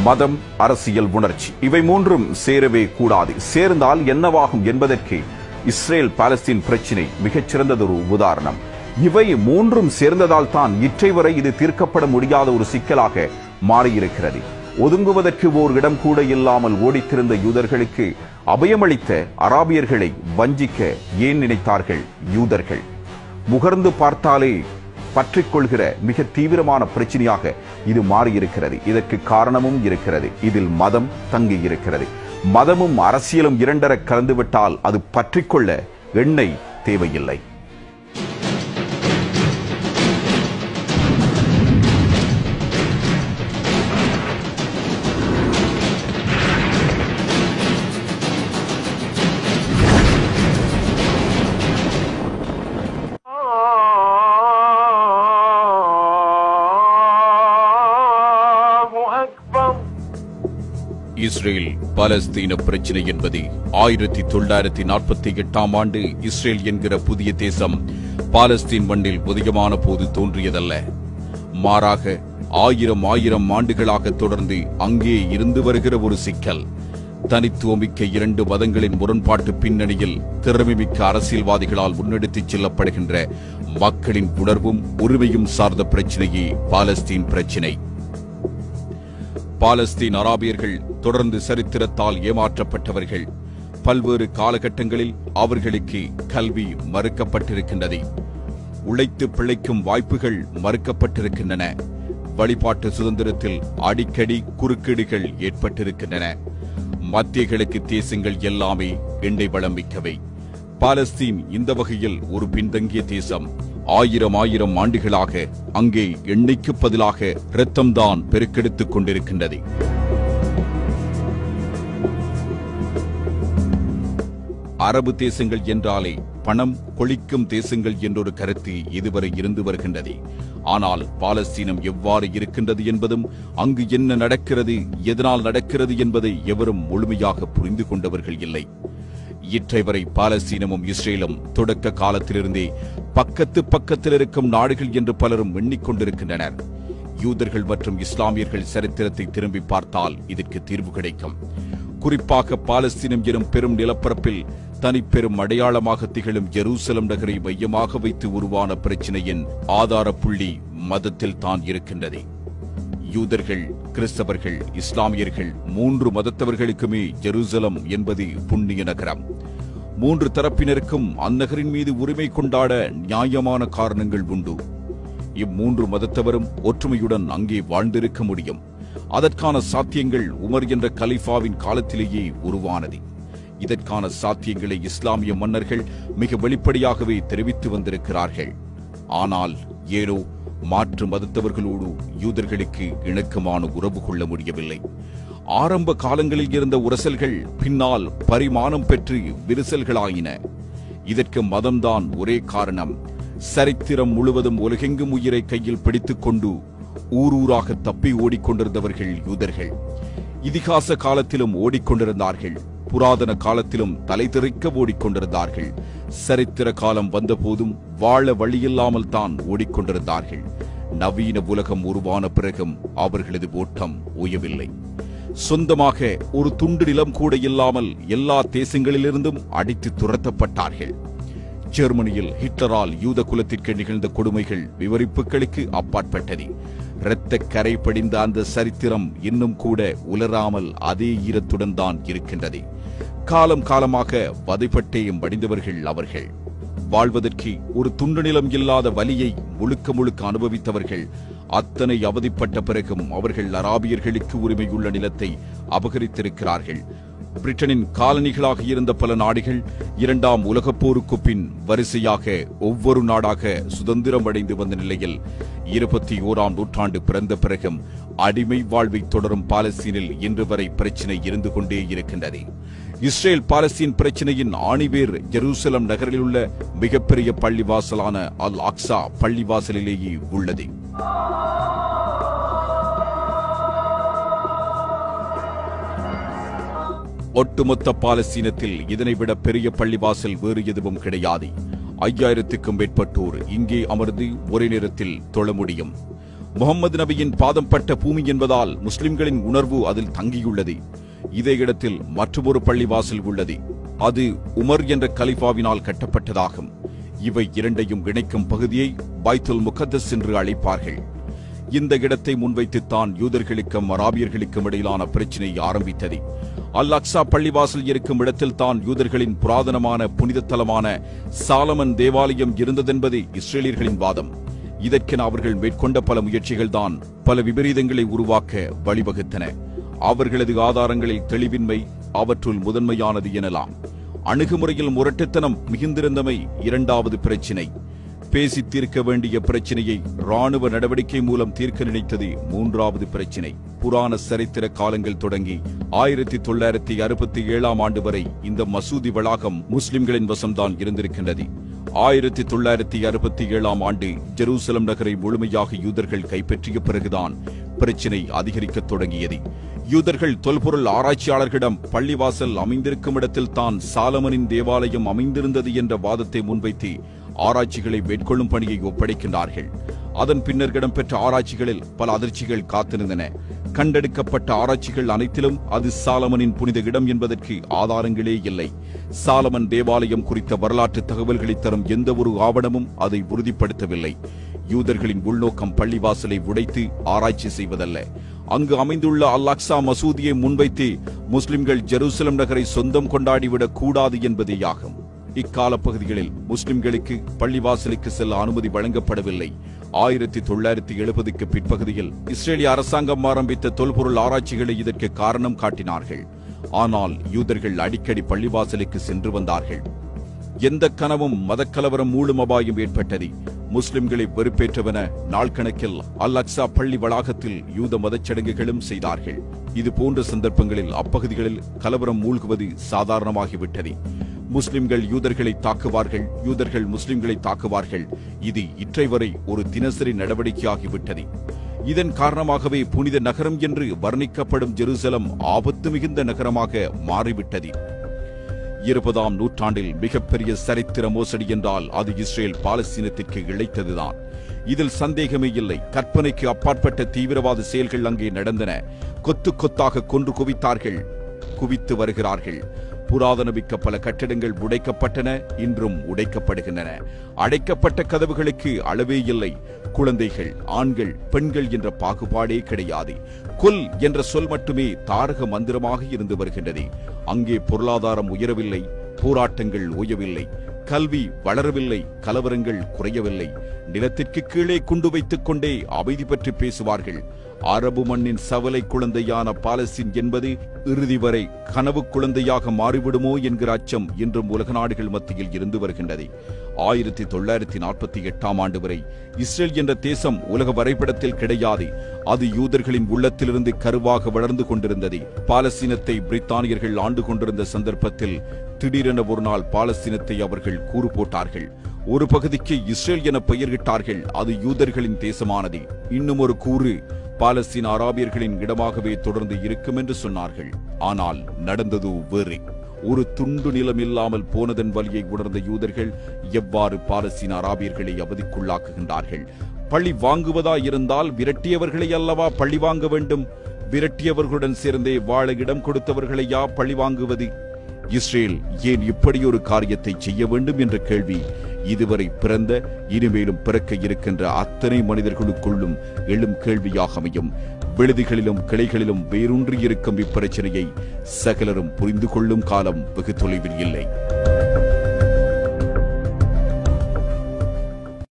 மதம், அரசியல், உணர்ச்சி இவை மூன்றும் சேரவே கூடாது. சேர்ந்தால் என்னவாகும் என்பதற்கு இஸ்ரேல் பாலஸ்தீன் பிரச்சினை மிகச்சிறந்ததொரு உதாரணம். இவை மூன்றும் சேர்ந்ததால் தான் இற்றை வரை இது தீர்க்கப்பட முடியாத ஒரு சிக்கலாக மாறியிருக்கிறது. ஒதுங்குவதற்கு ஓர் இடம் கூட இல்லாமல் ஓடித்திருந்த யூதர்களுக்கு அபயமளித்த அராபியர்களை வஞ்சிக்க ஏன் நினைத்தார்கள் யூதர்கள்? முகர்ந்து பார்த்தாலே பற்றிக்கொள்கிற மிக தீவிரமான பிரச்சனையாக இது மாறியிருக்கிறது. இதற்கு காரணமும் இருக்கிறது. இதில் மதம் தங்கி இருக்கிறது. மதமும் அரசியலும் இரண்டர கலந்துவிட்டால் அது பற்றிக்கொள்ள எண்ணெய் தேவையில்லை. இஸ்ரேல் பாலஸ்தீன பிரச்சினை என்பது 1948 ஆண்டு இஸ்ரேல் என்கிற புதிய தேசம் பாலஸ்தீன் மண்ணில் உதயமான போது தோன்றியதல்ல. மாறாக ஆயிரம் ஆண்டுகளாக தொடர்ந்து அங்கே இருந்து வருகிற ஒரு சிக்கல். தனித்துவமிக்க இரண்டு மதங்களின் முரண்பாட்டு பின்னணியில் திறமைமிக்க அரசியல்வாதிகளால் முன்னெடுத்துச் செல்லப்படுகின்ற மக்களின் உணர்வும் உரிமையும் சார்ந்த பிரச்சினையே பாலஸ்தீன் பிரச்சினை. பாலஸ்தீன் அராபியர்கள் தொடர்ந்து சரித்திரத்தால் ஏமாற்றப்பட்டவர்கள். பல்வேறு காலகட்டங்களில் அவர்களுக்கு கல்வி மறுக்கப்பட்டிருக்கின்றது. உழைத்து பிழைக்கும் வாய்ப்புகள் மறுக்கப்பட்டிருக்கின்றன. வழிபாட்டு சுதந்திரத்தில் அடிக்கடி குறுக்கீடுகள் ஏற்பட்டிருக்கின்றன. மத்திய கிழக்கு தேசங்கள் எல்லாமே எண்ணெய் வளம் மிக்கவை. பாலஸ்தீன் இந்த வகையில் ஒரு பின்தங்கிய தேசம். ஆயிரம் ஆண்டுகளாக அங்கே எண்ணெய்க்கு பதிலாக இரத்தம்தான் பெருக்கெடுத்துக் கொண்டிருக்கின்றது. அரபு தேசங்கள் என்றாலே பணம் கொளிக்கும் தேசங்கள் என்றொரு கருத்து இதுவரை இருந்து வருகின்றது. ஆனால் பாலஸ்தீனம் எவ்வாறு இருக்கின்றது என்பதும் அங்கு என்ன நடக்கிறது, எதனால் நடக்கிறது என்பதை எவரும் முழுமையாக புரிந்து கொண்டவர்கள் இல்லை. இற்றை வரை பாலஸ்தீனமும் இஸ்ரேலும் தொடக்க காலத்திலிருந்தே பக்கத்தில் இருக்கும் நாடுகள் என்று பலரும் எண்ணிக்கொண்டிருக்கின்றனர். யூதர்கள் மற்றும் இஸ்லாமியர்கள் சரித்திரத்தை திரும்பி பார்த்தால் இதற்கு தீர்வு கிடைக்கும். குறிப்பாக பாலஸ்தீனம் எனும் பெரும் நிலப்பரப்பில் தனிப்பெரும் அடையாளமாக திகழும் ஜெருசலம் நகரை மையமாக வைத்து உருவான பிரச்சினையின் ஆதார புள்ளி மதத்தில் தான் இருக்கின்றது. யூதர்கள், கிறிஸ்தவர்கள், இஸ்லாமியர்கள் மூன்று மதத்தவர்களுக்குமே ஜெருசலம் என்பது புண்ணிய நகரம். மூன்று தரப்பினருக்கும் அந்நகரின் மீது உரிமை கொண்டாட நியாயமான காரணங்கள் உண்டு. இம்மூன்று மதத்தவரும் ஒற்றுமையுடன் அங்கே வாழ்ந்திருக்க முடியும். அதற்கான சாத்தியங்கள் உமர் என்ற கலீஃபாவின் காலத்திலேயே உருவானது. இதற்கான சாத்தியங்களை இஸ்லாமிய மன்னர்கள் மிக வெளிப்படையாகவே தெரிவித்து வந்திருக்கிறார்கள். ஆனால் ஏனோ மாற்று மதத்தவர்களோடு யூதர்களுக்கு இணக்கமான உறவு கொள்ள முடியவில்லை. ஆரம்ப காலங்களில் இருந்த உரசல்கள் பின்னால் பரிமாணம் பெற்று விரிசல்களாயின. இதற்கு மதம்தான் ஒரே காரணம். சரித்திரம் முழுவதும் உலகெங்கும் உயிரை கையில் பிடித்துக் கொண்டு ஊரூராக தப்பி ஓடிக்கொண்டிருந்தவர்கள் யூதர்கள். இதிகாச காலத்திலும் ஓடிக்கொண்டிருந்தார்கள். புராதன காலத்திலும் தலைதெறிக்க ஓடிக்கொண்டிருந்தார்கள். சரித்திர காலம் வந்தபோதும் வாழ வழியில்லாமல் தான் ஓடிக்கொண்டிருந்தார்கள். நவீன உலகம் உருவான பிறகும் அவர்களது ஓட்டம் ஓயவில்லை. சொந்தமாக ஒரு துண்டு நிலம் கூட இல்லாமல் எல்லா தேசங்களிலிருந்தும் அடித்து துரத்தப்பட்டார்கள். ஜெர்மனியில் ஹிட்லரால் யூத குலத்திற்கு நிகழ்ந்த கொடுமைகள் விவரிப்புகளுக்கு அப்பாற்பட்டது. இரத்த கரை படிந்த அந்த சரித்திரம் இன்னும் கூட உலராமல் அதே ஈரத்துடன் தான் இருக்கின்றது. காலம் காலமாக வதைப்பட்டேயும் வடிந்தவர்கள் அவர்கள். வாழ்வதற்கு ஒரு துண்டு நிலம் இல்லாத வலியை முழுக்க அனுபவித்தவர்கள். அத்தனை அவதிப்பட்ட பிறகும் அவர்கள் அராபியர்களுக்கு உரிமையுள்ள நிலத்தை அபகரித்திருக்கிறார்கள். பிரிட்டனின் காலனிகளாக இருந்த பல நாடுகள் இரண்டாம் உலகப் போருக்கு பின் வரிசையாக ஒவ்வொரு நாடாக சுதந்திரம் அடைந்து வந்த நிலையில் 21ஆம் நூற்றாண்டு பிறந்த பிறகும் அடிமை வாழ்வை தொடரும் பாலஸ்தீனில் இன்று வரை பிரச்சினை இருந்து கொண்டே இருக்கின்றது. இஸ்ரேல் பாலஸ்தீன் பிரச்சினையின் ஆணிவேர் ஜெருசலம் நகரில் உள்ள மிகப்பெரிய பள்ளிவாசலான அல் அக்ஸா பள்ளிவாசலிலேயே உள்ளது. ஒட்டுமொத்த பாலஸ்தீனத்தில் இதனைவிட பெரிய பள்ளிவாசல் வேறு எதுவும் கிடையாது. 5000க்கும் மேற்பட்டோர் இங்கே அமர்ந்து ஒரே நேரத்தில் தொழ முடியும். முகமது நபியின் பாதம் பட்ட பூமி என்பதால் முஸ்லிம்களின் உணர்வு அதில் தங்கியுள்ளது. இதே இடத்தில் மற்றொரு பள்ளிவாசல் உள்ளது. அது உமர் என்ற கலிஃபாவினால் கட்டப்பட்டதாகும். இவை இரண்டையும் இணைக்கும் பகுதியை பைத்துல் முகத்தஸ் என்று அழைப்பார்கள். இந்த இடத்தை முன்வைத்துத்தான் யூதர்களுக்கும் அராபியர்களுக்கும் இடையிலான பிரச்சினை ஆரம்பித்தது. அல் அக்ஸா பள்ளிவாசல் இருக்கும் இடத்தில் தான் யூதர்களின் புராதனமான புனித தலமான சாலமன் தேவாலயம் இருந்ததென்பது இஸ்ரேலியர்களின் வாதம். இதற்கென அவர்கள் மேற்கொண்ட பல முயற்சிகள் தான் பல விபரீதங்களை உருவாக்க வழிவகுத்தன. அவர்களது ஆதாரங்களில் தெளிவின்மை அவற்றுள் முதன்மையானது எனலாம். அணுகுமுறையில் முரட்டுத்தனம் மிகுந்திருந்தமை இரண்டாவது பிரச்சினை. பேசி தீர்க்க வேண்டிய பிரச்சினையை ராணுவ நடவடிக்கை மூலம் தீர்க்க நினைத்தது மூன்றாவது பிரச்சினை. புராண சரித்திர காலங்கள் தொடங்கி 1967 ஆண்டு வரை இந்த மசூதி வளாகம் முஸ்லிம்களின் வசம்தான் இருந்திருக்கின்றது. 1967 ஆண்டு ஜெருசலம் நகரை முழுமையாக யூதர்கள் கைப்பற்றிய பிறகுதான் பிரச்சினை அதிகரிக்க தொடங்கியது. யூதர்கள் தொல்பொருள் ஆராய்ச்சியாளர்களிடம் பள்ளிவாசல் அமைந்திருக்கும் இடத்தில் தான் சாலமனின் தேவாலயம் அமைந்திருந்தது என்ற வாதத்தை முன்வைத்து ஆராய்ச்சிகளை மேற்கொள்ளும் பணியை ஒப்படைக்கின்றார்கள். அதன் பின்னர் இடம்பெற்ற ஆராய்ச்சிகளில் பல அதிர்ச்சிகள் காத்திருந்தன. கண்டெடுக்கப்பட்ட ஆராய்ச்சிகள் அனைத்திலும் அது சாலமனின் புனித இடம் என்பதற்கு ஆதாரங்களே இல்லை. சாலமன் தேவாலயம் குறித்த வரலாற்று தகவல்களை தரும் எந்த ஒரு ஆவணமும் அதை உறுதிப்படுத்தவில்லை. யூதர்களின் உள்நோக்கம் பள்ளிவாசலை உடைத்து ஆராய்ச்சி செய்வதல்ல. அங்கு அமைந்துள்ள அல் அக்ஸா மசூதியை முன்வைத்து முஸ்லிம்கள் ஜெருசலம் நகரை சொந்தம் கொண்டாடிவிடக் கூடாது என்பதேயாகும். இக்கால பகுதிகளில் முஸ்லிம்களுக்கு பள்ளிவாசலுக்கு செல்ல அனுமதி வழங்கப்படவில்லை. 1970க்கு பிற்பகுதியில் இஸ்ரேலிய அரசாங்கம் ஆரம்பித்த தொல்பொருள் ஆராய்ச்சிகளை இதற்கு காரணம் காட்டினார்கள். ஆனால் யூதர்கள் அடிக்கடி பள்ளிவாசலுக்கு சென்று வந்தார்கள். எந்த கனவும் மதக்கலவரம் மூலம் அபாயம் ஏற்பட்டது. முஸ்லிம்களை வெறுப்பேற்றவன நாள் கணக்கில் அல் அக்ஸா பள்ளி வளாகத்தில் யூத மதச்சடங்குகளும் செய்தார்கள். இது போன்ற சந்தர்ப்பங்களில் அப்பகுதிகளில் கலவரம் மூழ்குவது சாதாரணமாகிவிட்டது. முஸ்லிம்கள் யூதர்களை தாக்குவார்கள், யூதர்கள் முஸ்லிம்களை தாக்குவார்கள். இது இற்றை வரை ஒரு தினசரி நடவடிக்கையாகிவிட்டது. இதன் காரணமாகவே புனித நகரம் என்று வர்ணிக்கப்படும் ஜெருசலம் ஆபத்து மிகுந்த நகரமாக மாறிவிட்டது. 20ஆம் நூற்றாண்டில் மிகப்பெரிய சரித்திர மோசடி என்றால் அது இஸ்ரேல் பாலஸ்தீனத்திற்கு இழைத்ததுதான். இதில் சந்தேகமே இல்லை. கற்பனைக்கு அப்பாற்பட்ட தீவிரவாத செயல்கள் அங்கே நடந்தன. கொத்து கொத்தாக கொன்று குவித்து வருகிறார்கள். புராதனமிக்க பல கட்டிடங்கள் உடைக்கப்பட்டன, இன்றும் உடைக்கப்படுகின்றன. அடைக்கப்பட்ட கதவுகளுக்கு அளவே இல்லை. குழந்தைகள், ஆண்கள், பெண்கள் என்ற பாகுபாடே கிடையாது. கொல் என்ற சொல் மட்டுமே தாரக மந்திரமாக இருந்து வருகின்றது. அங்கே பொருளாதாரம் உயரவில்லை, போராட்டங்கள் ஓயவில்லை, கல்வி வளரவில்லை, கலவரங்கள் குறையவில்லை. நிலத்திற்கு கீழே குண்டு வைத்துக் கொண்டே அமைதி பற்றி பேசுவார்கள். அரபு மண்ணின் சவலை குழந்தையான பாலஸ்தீன் என்பது இறுதி வரை கனவு குழந்தையாக மாறிவிடுமோ என்கிற அச்சம் இன்றும் உலக நாடுகள் மத்தியில் இருந்து வருகின்றது. 1948ஆம் ஆண்டு வரை இஸ்ரேல் என்ற தேசம் உலக வரைபடத்தில் கிடையாது. அது யூதர்களின் உள்ளத்திலிருந்து கருவாக வளர்ந்து கொண்டிருந்தது. பாலஸ்தீனத்தை பிரித்தானியர்கள் ஆண்டு கொண்டிருந்த சந்தர்ப்பத்தில் திடீரென ஒரு நாள் பாலஸ்தீனத்தை அவர்கள் கூறு போட்டார்கள். ஒரு பகுதிக்கு இஸ்ரேல் என பெயரிட்டார்கள். அது யூதர்களின் தேசமானது. இன்னும் ஒரு கூறு பாலஸ்தீன அராபியர்களின் இடமாகவே தொடர்ந்து இருக்கும் என்று சொன்னார்கள். ஆனால் நடந்தது வேறு. ஒரு துண்டு நிலம் இல்லாமல் போனதன் வலியை உணர்ந்த யூதர்கள் எவ்வாறு பாலஸ்தீன அராபியர்களை அவதிக்குள்ளாக்குகின்றார்கள்? பழி வாங்குவதா இருந்தால் விரட்டியவர்களை அல்லவா பழி வாங்க வேண்டும்? விரட்டியவர்களுடன் சேர்ந்தே வாழ இடம் கொடுத்தவர்களையா பழி வாங்குவது? இஸ்ரேல் ஏன் இப்படி ஒரு காரியத்தை செய்ய வேண்டும் என்ற கேள்வி இதுவரை பிறந்த, இனிமேலும் பிறக்க இருக்கின்ற அத்தனை மனிதர்களுக்குள்ளும் எழும் கேள்வியாக அமையும். விடுதிகளிலும் கிளைகளிலும் வேரூன்றி இருக்கும் இப்பிரச்சனையை சகலரும் புரிந்து கொள்ளும் காலம் வெகு தொலைவில் இல்லை.